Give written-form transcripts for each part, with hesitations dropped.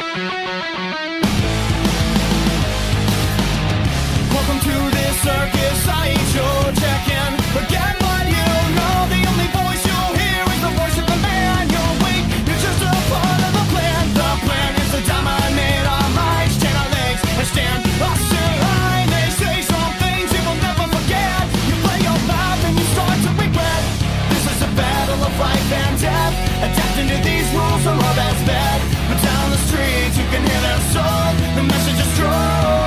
Welcome to this circus sideshow. Check in, forget what you know. The only voice you'll hear is the voice of the man. You're weak, you're just a part of the plan. The plan is to dominate our minds, chain our legs, and stand us in line. They say some things you will never forget. You play your mouth and you start to regret. This is a battle of life and death. Adapting to these rules are all that's bad. But down the streets you can hear their song. The message is strong.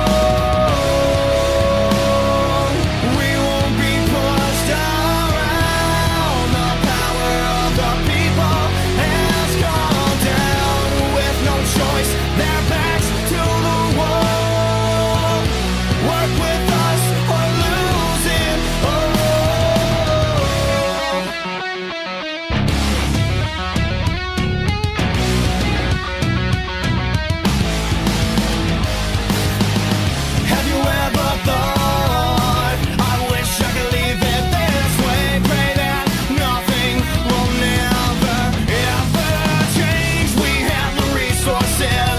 Yeah.